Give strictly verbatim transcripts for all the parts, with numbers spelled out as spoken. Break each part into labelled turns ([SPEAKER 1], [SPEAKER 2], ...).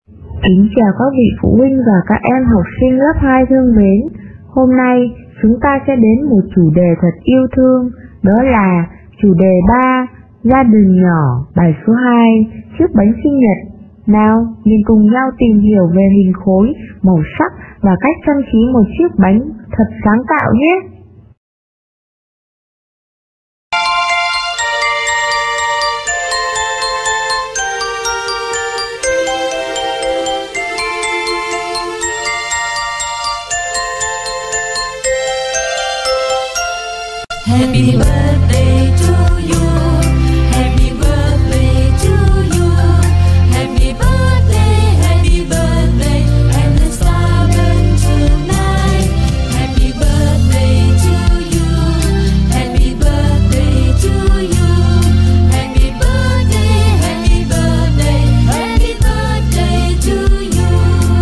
[SPEAKER 1] Kính chào các vị phụ huynh và các em học sinh lớp hai thương mến. Hôm nay chúng ta sẽ đến một chủ đề thật yêu thương, đó là chủ đề ba, gia đình nhỏ, bài số hai, chiếc bánh sinh nhật. Nào, mình cùng nhau tìm hiểu về hình khối, màu sắc và cách trang trí một chiếc bánh thật sáng tạo nhé.
[SPEAKER 2] Happy birthday to you. Happy birthday to you. Happy birthday, happy birthday, and the star burn tonight. Happy birthday to you. Happy birthday to you. Happy birthday, happy birthday, happy birthday to you.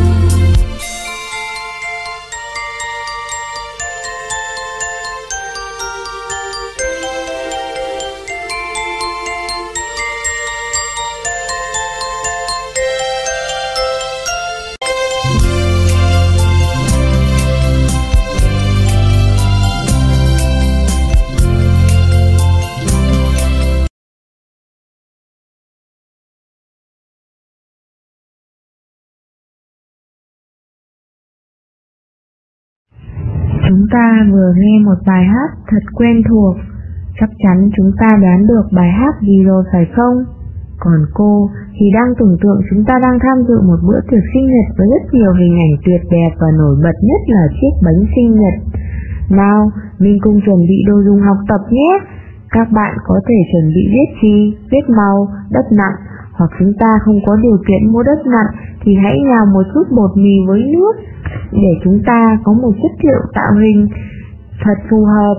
[SPEAKER 1] Chúng ta vừa nghe một bài hát thật quen thuộc. Chắc chắn chúng ta đoán được bài hát gì rồi phải không? Còn cô thì đang tưởng tượng chúng ta đang tham dự một bữa tiệc sinh nhật với rất nhiều hình ảnh tuyệt đẹp và nổi bật nhất là chiếc bánh sinh nhật. Nào, mình cùng chuẩn bị đồ dùng học tập nhé. Các bạn có thể chuẩn bị viết chì, viết màu, đất nặn, hoặc chúng ta không có điều kiện mua đất nặn thì hãy nhào một chút bột mì với nước để chúng ta có một chất liệu tạo hình thật phù hợp.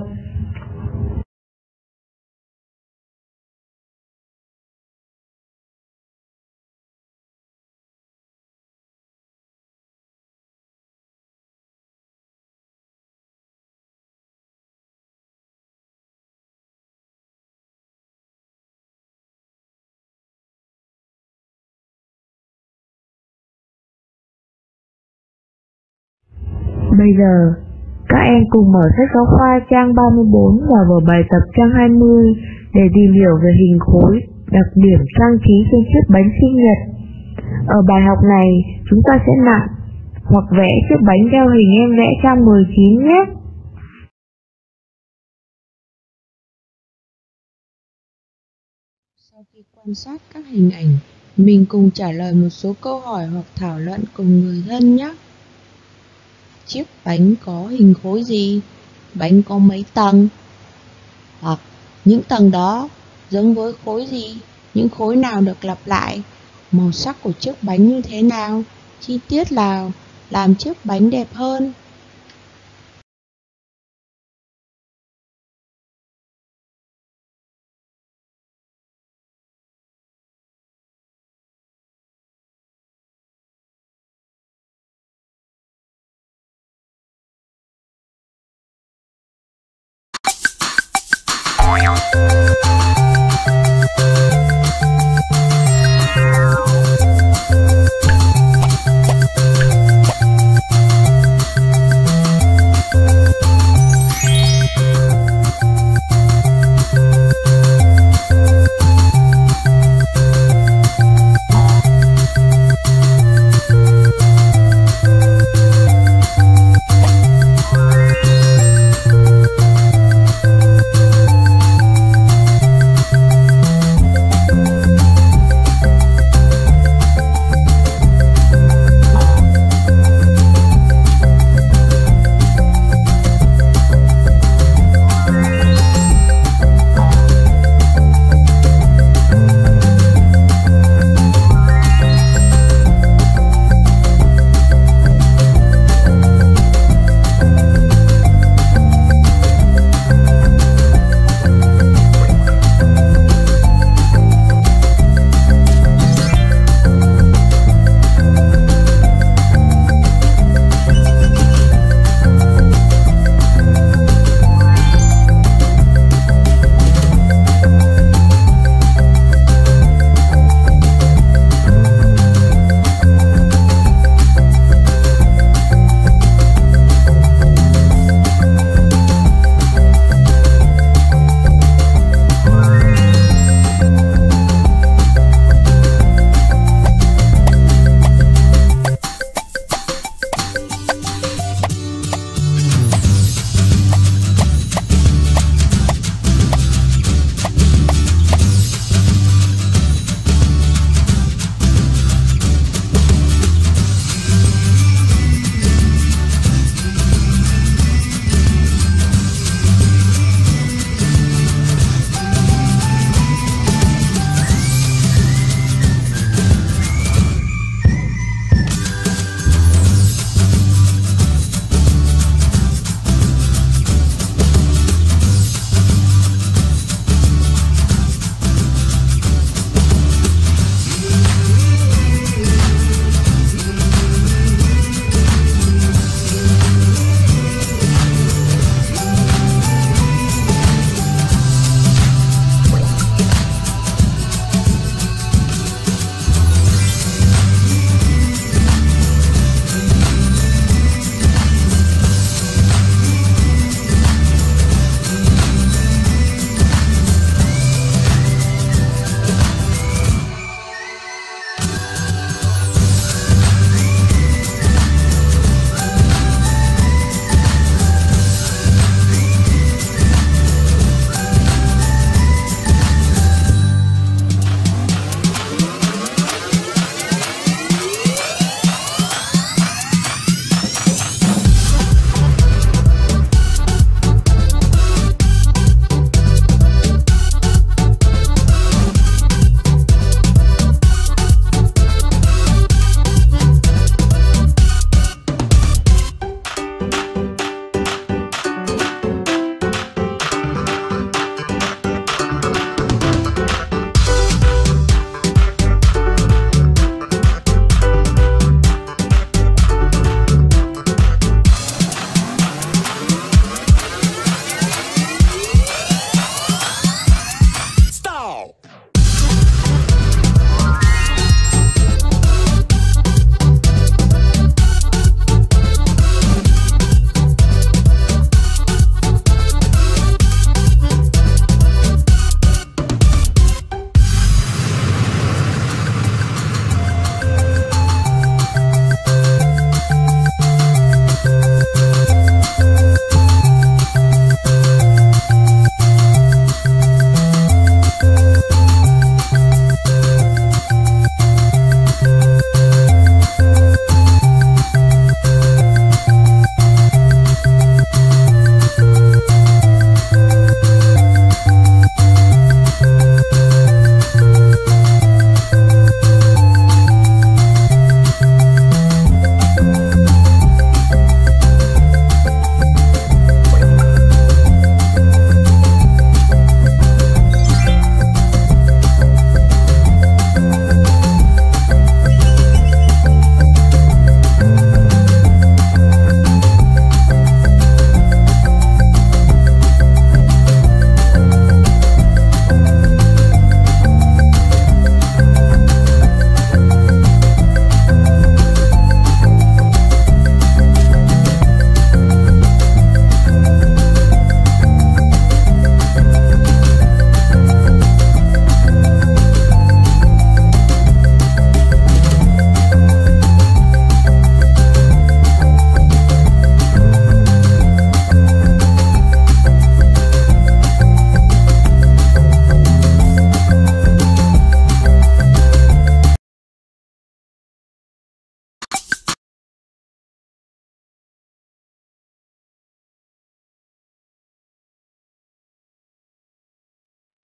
[SPEAKER 1] Bây giờ, các em cùng mở sách giáo khoa trang ba mươi bốn và vở bài tập trang hai mươi để tìm hiểu về hình khối, đặc điểm trang trí trên chiếc bánh sinh nhật. Ở bài học này, chúng ta sẽ nặn hoặc vẽ chiếc bánh theo hình em vẽ trang mười chín nhé.
[SPEAKER 3] Sau khi quan sát các hình ảnh, mình cùng trả lời một số câu hỏi hoặc thảo luận cùng người thân nhé. Chiếc bánh có hình khối gì? Bánh có mấy tầng? Hoặc những tầng đó giống với khối gì? Những khối nào được lặp lại? Màu sắc của chiếc bánh như thế nào? Chi tiết nào làm chiếc bánh đẹp hơn?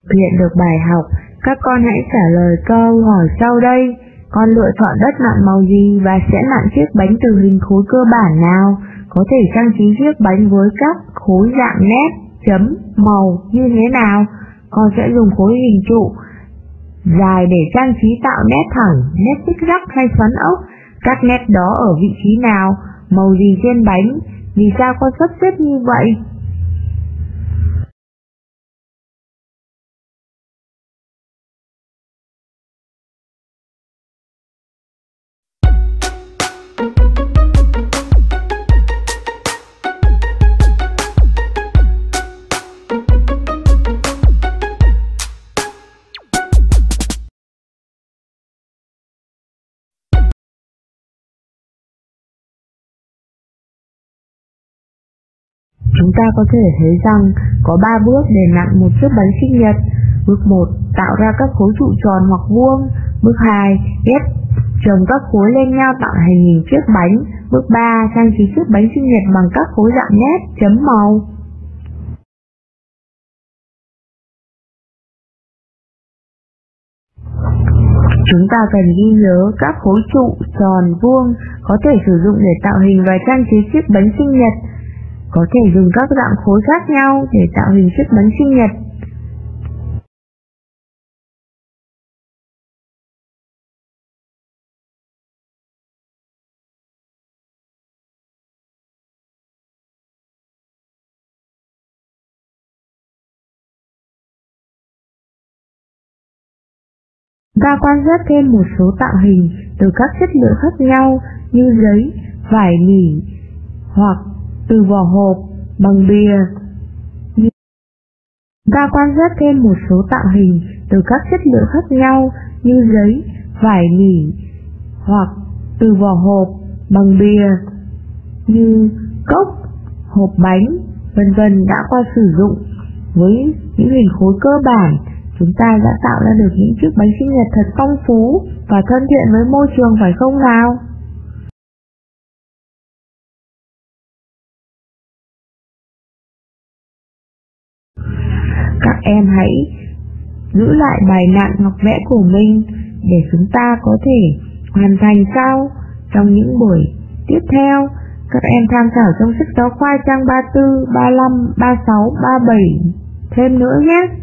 [SPEAKER 1] Hiện được bài học, các con hãy trả lời câu hỏi sau đây. Con lựa chọn đất nặn màu gì và sẽ nặn chiếc bánh từ hình khối cơ bản nào? Có thể trang trí chiếc bánh với các khối dạng nét, chấm, màu như thế nào? Con sẽ dùng khối hình trụ dài để trang trí tạo nét thẳng, nét xích rắc hay xoắn ốc. Các nét đó ở vị trí nào? Màu gì trên bánh? Vì sao con sắp xếp như vậy? Chúng ta có thể thấy rằng có ba bước để nặn một chiếc bánh sinh nhật. Bước một, tạo ra các khối trụ tròn hoặc vuông. Bước hai, ghép chồng các khối lên nhau tạo thành hình chiếc bánh. Bước ba, trang trí chiếc bánh sinh nhật bằng các khối dạng nét, chấm màu. Chúng ta cần ghi nhớ các khối trụ tròn vuông có thể sử dụng để tạo hình và trang trí chiếc bánh sinh nhật. Có thể dùng các dạng khối khác nhau để tạo hình chiếc bánh sinh nhật. Ta quan sát thêm một số tạo hình từ các chất liệu khác nhau như giấy, vải nỉ hoặc từ vỏ hộp, bằng bìa. Ta quan sát thêm một số tạo hình từ các chất liệu khác nhau như giấy, vải nỉ hoặc từ vỏ hộp, bằng bìa như cốc, hộp bánh, vân vân đã qua sử dụng. Với những hình khối cơ bản, chúng ta đã tạo ra được những chiếc bánh sinh nhật thật phong phú và thân thiện với môi trường, phải không nào? Các em hãy giữ lại bài nặn hoặc vẽ của mình để chúng ta có thể hoàn thành sau trong những buổi tiếp theo. Các em tham khảo trong sách giáo khoa trang ba mươi tư, ba mươi lăm, ba mươi sáu, ba mươi bảy thêm nữa nhé.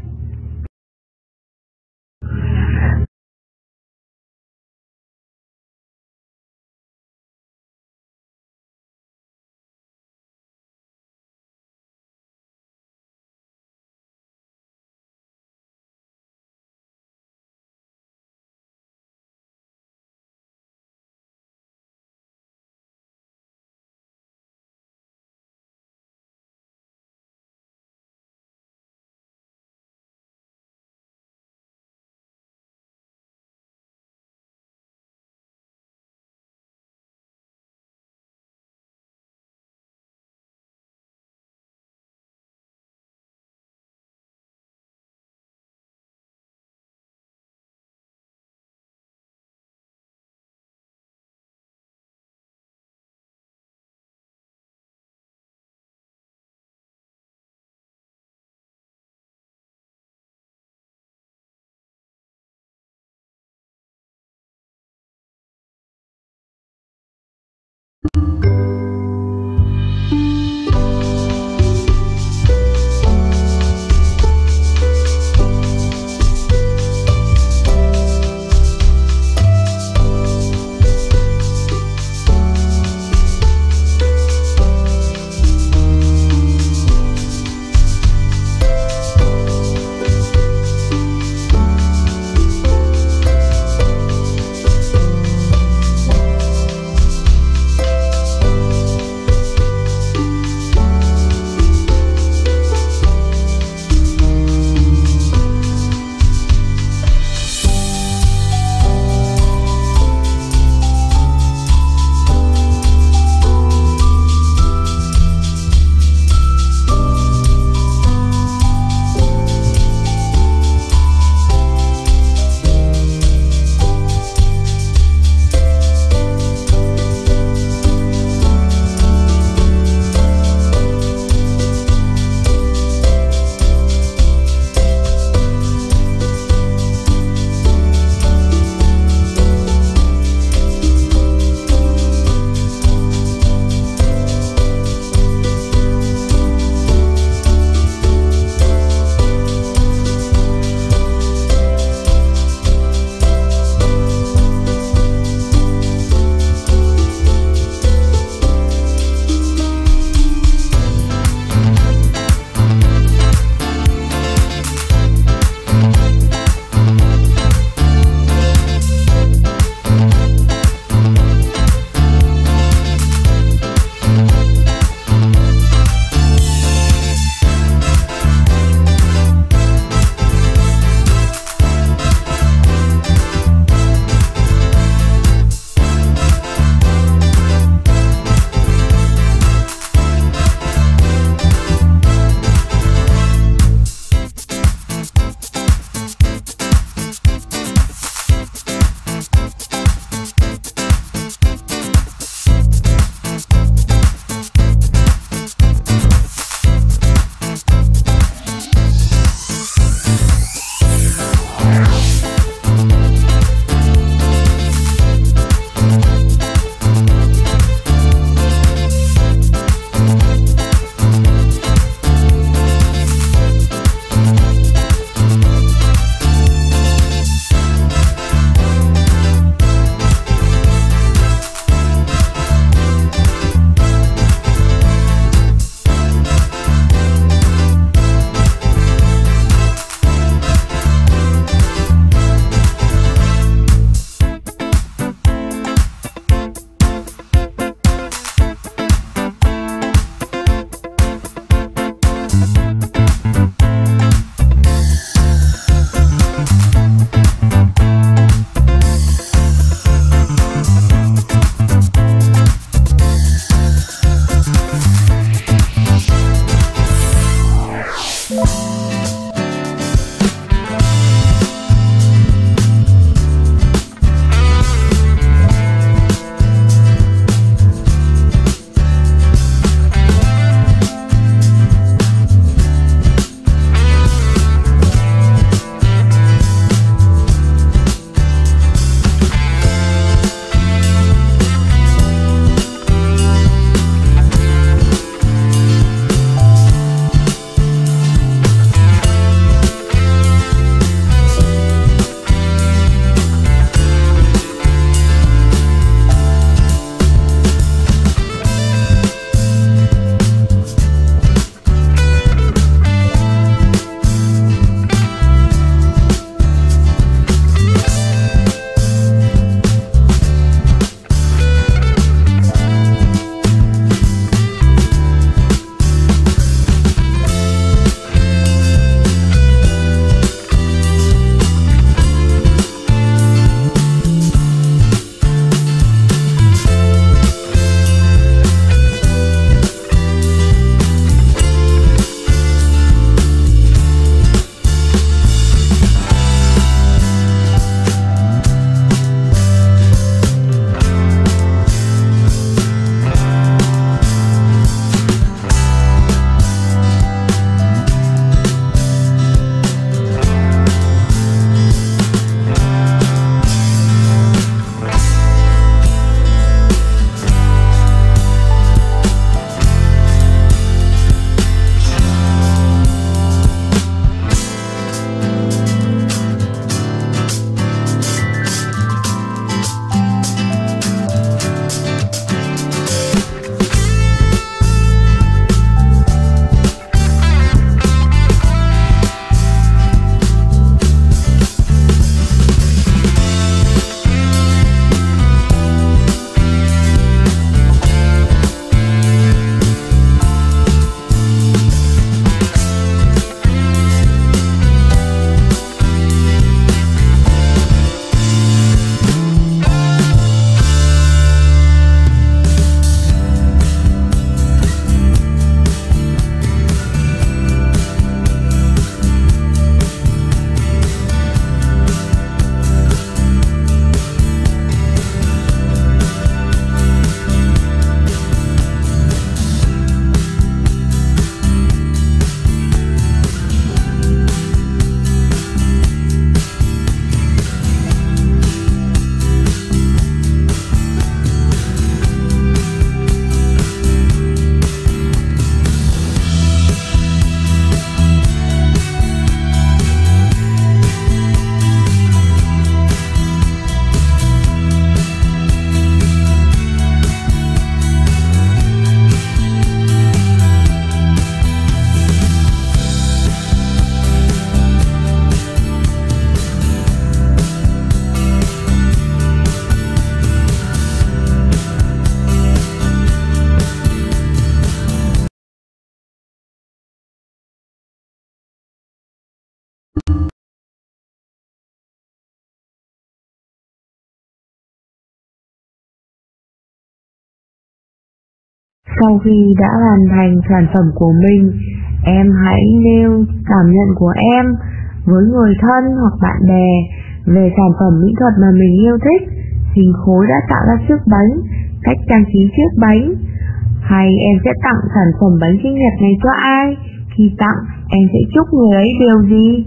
[SPEAKER 1] Sau khi đã hoàn thành sản phẩm của mình, em hãy nêu cảm nhận của em với người thân hoặc bạn bè về sản phẩm mỹ thuật mà mình yêu thích, hình khối đã tạo ra chiếc bánh, cách trang trí chiếc bánh. Hay em sẽ tặng sản phẩm bánh sinh nhật này cho ai? Khi tặng, em sẽ chúc người ấy điều gì?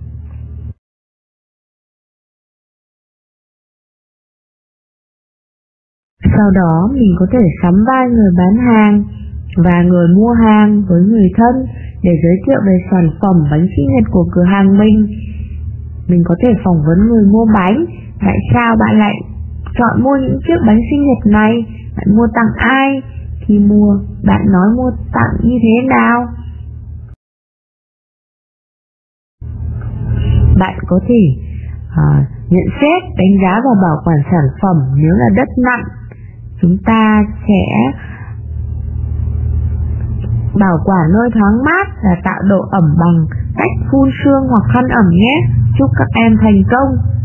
[SPEAKER 1] Sau đó mình có thể sắm vai người bán hàng và người mua hàng với người thân để giới thiệu về sản phẩm bánh sinh nhật của cửa hàng mình. Mình có thể phỏng vấn người mua bánh. Tại sao bạn lại chọn mua những chiếc bánh sinh nhật này? Bạn mua tặng ai? Khi mua, bạn nói mua tặng như thế nào? Bạn có thể uh, nhận xét, đánh giá và bảo quản sản phẩm. Nếu là đất nặng, chúng ta sẽ bảo quản nơi thoáng mát và tạo độ ẩm bằng cách phun sương hoặc khăn ẩm nhé. Chúc các em thành công!